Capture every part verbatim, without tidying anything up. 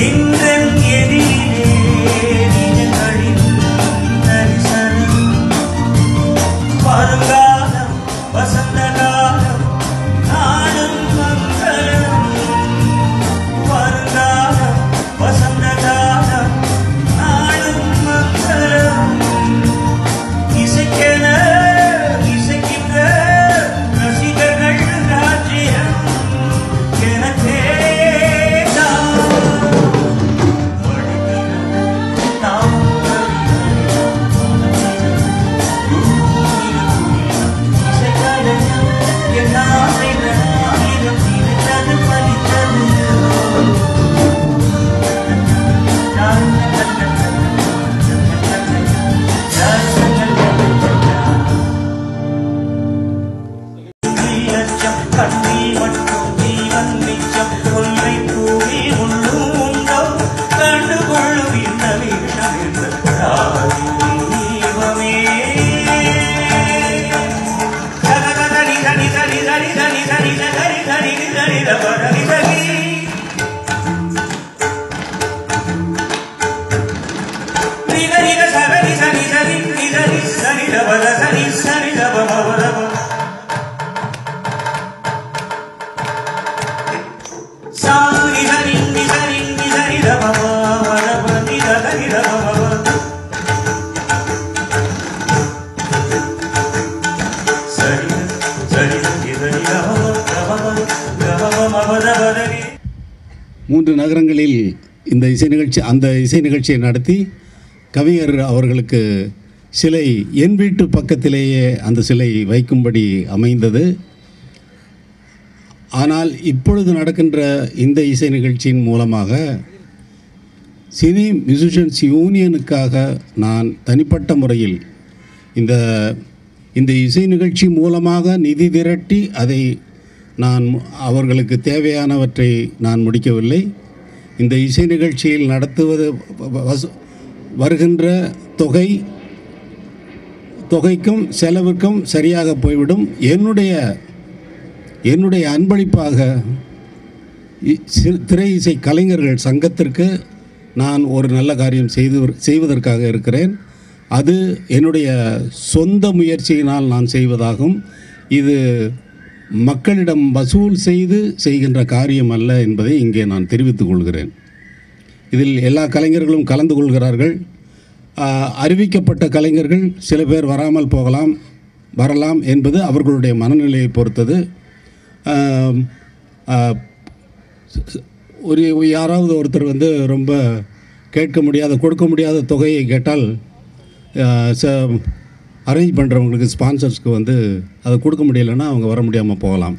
மூன்று நகரங்களில் இந்த இசை நிகழ்ச்சி அந்த இசை நிகழ்ச்சியை நடத்தி கவிஞர் அவர்களுக்கு சிலை என் வீட்டு பக்கத்திலேயே அந்த சிலை வைக்கும்படி அமைந்தது. ஆனால் இப்பொழுது நடக்கின்ற இந்த இசை நிகழ்ச்சியின் மூலமாக சினி மியூசிஷியன்ஸ் யூனியனுக்காக நான் தனிப்பட்ட முறையில் இந்த இந்த இசை நிகழ்ச்சி மூலமாக நிதி திரட்டி அதை நான் அவர்களுக்கு தேவையானவற்றை நான் முடிக்கவில்லை. இந்த இசை நிகழ்ச்சியில் நடத்துவது வருகின்ற தொகை தொகைக்கும் செலவுக்கும் சரியாக போய்விடும். என்னுடைய என்னுடைய அன்பளிப்பாக திரை இசை கலைஞர்கள் சங்கத்திற்கு நான் ஒரு நல்ல காரியம் செய்து செய்வதற்காக இருக்கிறேன். அது என்னுடைய சொந்த முயற்சியினால் நான் செய்வதாகும். இது மக்களிடம் வசூல் செய்து செய்கின்ற காரியம் அல்ல என்பதை இங்கே நான் தெரிவித்துக் கொள்கிறேன். இதில் எல்லா கலைஞர்களும் கலந்து கொள்கிறார்கள். அறிவிக்கப்பட்ட கலைஞர்கள் சில பேர் வராமல் போகலாம், வரலாம் என்பது அவர்களுடைய மனநிலையை பொறுத்தது. ஒரு யாராவது ஒருத்தர் வந்து ரொம்ப கேட்க முடியாத கொடுக்க முடியாத தொகையை கேட்டால் ச அரேஞ்ச் பண்ணுறவங்களுக்கு ஸ்பான்சர்ஸ்க்கு வந்து அதை கொடுக்க முடியலைன்னா அவங்க வர முடியாமல் போகலாம்.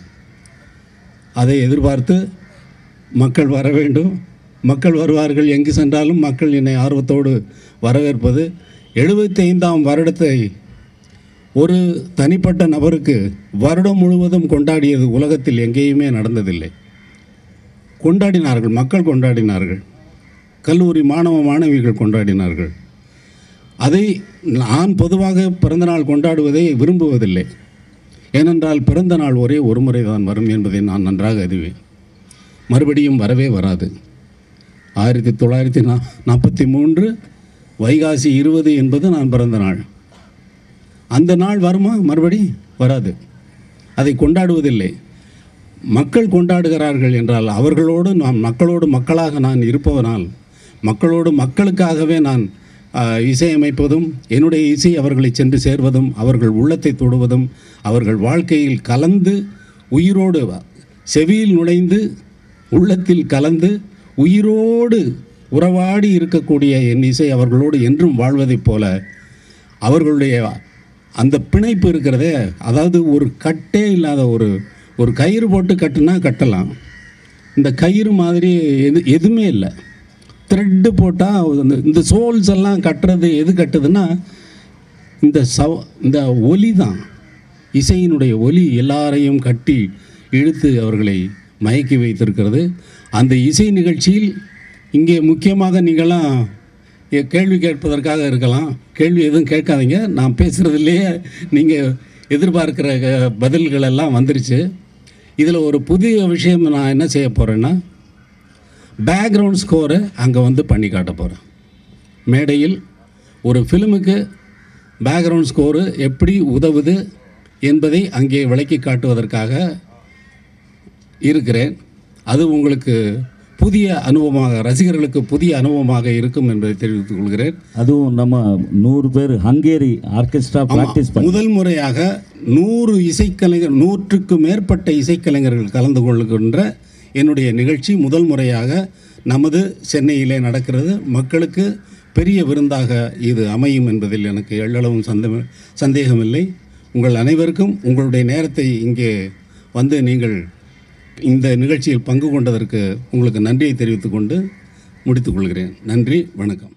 அதை எதிர்பார்த்து மக்கள் வர வேண்டும். மக்கள் வருவார்கள். எங்கு சென்றாலும் மக்கள் என்னை ஆர்வத்தோடு வரவேற்பது. எழுபத்தி ஐந்தாம் வருடத்தை ஒரு தனிப்பட்ட நபருக்கு வருடம் முழுவதும் கொண்டாடியது உலகத்தில் எங்கேயுமே நடந்ததில்லை. கொண்டாடினார்கள், மக்கள் கொண்டாடினார்கள், கல்லூரி மாணவ மாணவிகள் கொண்டாடினார்கள். அதை நான் பொதுவாக பிறந்தநாள் கொண்டாடுவதை விரும்புவதில்லை. ஏனென்றால் பிறந்த நாள் ஒரே ஒரு முறை தான் வரும் என்பதை நான் நன்றாக அறிவேன். மறுபடியும் வரவே வராது. ஆயிரத்தி தொள்ளாயிரத்தி நா நாற்பத்தி மூன்று வைகாசி இருபது என்பது நான் பிறந்த நாள். அந்த நாள் வருமா? மறுபடி வராது. அதை கொண்டாடுவதில்லை. மக்கள் கொண்டாடுகிறார்கள் என்றால் அவர்களோடு நான் மக்களோடு மக்களாக நான் இருப்பவனால் மக்களோடு மக்களுக்காகவே நான் இசையமைப்பதும் என்னுடைய இசை அவர்களை சென்று சேர்வதும் அவர்கள் உள்ளத்தை தொடுவதும் அவர்கள் வாழ்க்கையில் கலந்து உயிரோடு செவியில் நுழைந்து உள்ளத்தில் கலந்து உயிரோடு உறவாடி இருக்கக்கூடிய என் இசை அவர்களோடு என்றும் வாழ்வதைப் போல அவர்களுடைய அந்த பிணைப்பு இருக்கிறதே, அதாவது ஒரு கட்டே இல்லாத ஒரு ஒரு கயிறு போட்டு கட்டுனா கட்டலாம். இந்த கயிறு மாதிரி எது எதுவுமே இல்லை. த்ரெட்டு போட்டால் இந்த சோல்ஸ் எல்லாம் கட்டுறது எது கட்டுதுன்னா இந்த சவ இந்த ஒலி தான். இசையினுடைய ஒலி எல்லாரையும் கட்டி இழுத்து அவர்களை மயக்கி வைத்திருக்கிறது. அந்த இசை நிகழ்ச்சியில் இங்கே முக்கியமாக நீங்களாம் கேள்வி கேட்பதற்காக இருக்கலாம். கேள்வி எதுவும் கேட்காதீங்க. நான் பேசுகிறதுலேயே நீங்கள் எதிர்பார்க்கிற பதில்கள் எல்லாம் வந்துருச்சு. இதில் ஒரு புதிய விஷயம் நான் என்ன செய்ய போகிறேன்னா, பேக்ரவுண்ட் ஸ்கோரை அங்கே வந்து பண்ணி காட்ட போகிறேன். மேடையில் ஒரு ஃபிலிமுக்கு பேக்ரவுண்ட் ஸ்கோரு எப்படி உதவுது என்பதை அங்கே விளக்கி காட்டுவதற்காக இருக்கிறேன். அது உங்களுக்கு புதிய அனுபவமாக, ரசிகர்களுக்கு புதிய அனுபவமாக இருக்கும் என்பதை தெரிவித்துக் கொள்கிறேன். அதுவும் நம்ம நூறு பேர் ஹங்கேரி ஆர்கெஸ்ட்ரா ப்ராக்டிஸ் முதல் முறையாக நூறு இசைக்கலைஞர், நூற்றுக்கு மேற்பட்ட இசைக்கலைஞர்கள் கலந்து கொள்கின்ற என்னுடைய நிகழ்ச்சி முதல் முறையாக நமது சென்னையிலே நடக்கிறது. மக்களுக்கு பெரிய விருந்தாக இது அமையும் என்பதில் எனக்கு எள்ளளவும் சந்த சந்தேகமில்லை. உங்கள் அனைவருக்கும் உங்களுடைய நேரத்தை இங்கே வந்து நீங்கள் இந்த நிகழ்ச்சியில் பங்கு கொண்டதற்கு உங்களுக்கு நன்றியை தெரிவித்துக் கொண்டு முடித்துக் கொள்கிறேன். நன்றி, வணக்கம்.